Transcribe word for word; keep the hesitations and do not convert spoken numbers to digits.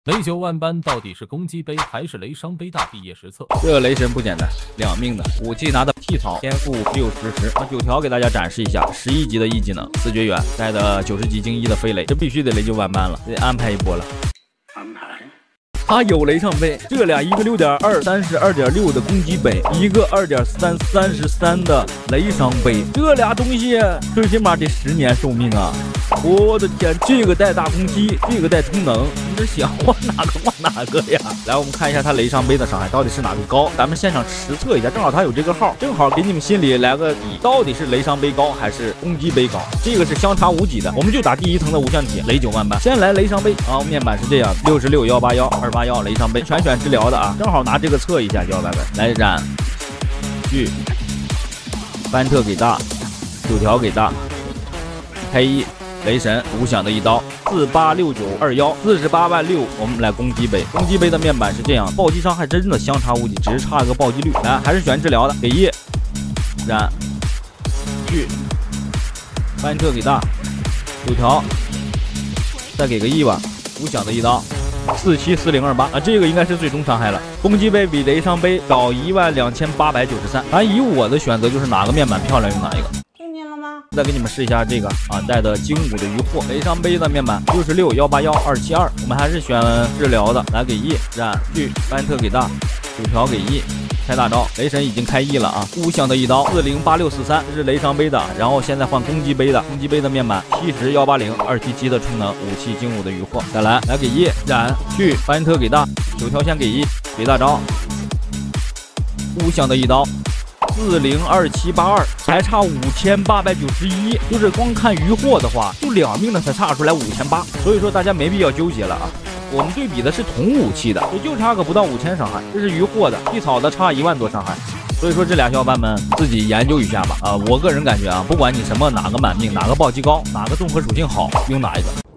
雷九万般到底是攻击杯还是雷伤杯？大毕业实测。 这个雷神不简单，两命的武器拿的替草，天赋六十十。那九条给大家展示一下，十一级的一技能，四绝缘带的九十级精一的飞雷，这必须得雷九万般了，得安排一波了。 安排。 他有雷上杯，这俩一个六点二三十二点六的攻击杯，一个二点三三十三的雷伤杯，这俩东西最起码得十年寿命啊！我的天，这个带大攻击，这个带通能，你这想换哪个换哪个呀？来，我们看一下他雷伤杯的伤害到底是哪个高，咱们现场实测一下，正好他有这个号，正好给你们心里来个底，到底是雷伤杯高还是攻击杯高？这个是相差无几的，我们就打第一层的无限体，雷九万般，先来雷伤杯啊，面板是这样，六十六幺八幺二八。 要雷伤杯全选治疗的啊，正好拿这个测一下幺百本来染去班特给大，九条给大，开一雷神无响的一刀四八六九二幺四十八万六，我们来攻击杯，攻击杯的面板是这样，暴击伤害真的相差无几，只是差一个暴击率。来还是选治疗的，给一染去班特给大，九条再给个一吧，无响的一刀。 四七四零二八啊，这个应该是最终伤害了。攻击杯比雷伤杯高一万两千八百九十三。啊，以我的选择就是哪个面板漂亮用哪一个。 听见了吗？ 再给你们试一下这个啊，带的精武的渔获。雷伤杯的面板六十六幺八幺二七二，我们还是选治疗的，来给一染去班特给大，九条给一。 开大招，雷神已经开一了啊！无响的一刀四零八六四三，这是雷伤杯的，然后现在换攻击杯的，攻击杯的面板七十幺八零二七七的充能武器精武的渔获，再来来给一染去班特给大，九条先给一给大招，无响的一刀四零二七八二，才差五千八百九十一，就是光看渔获的话，就两命的才差出来五千八，所以说大家没必要纠结了啊。 我们对比的是同武器的，也就差个不到五千伤害，这是渔获的，替草的差一万多伤害，所以说这俩小伙伴们自己研究一下吧。啊、呃，我个人感觉啊，不管你什么哪个满命，哪个暴击高，哪个综合属性好，用哪一个。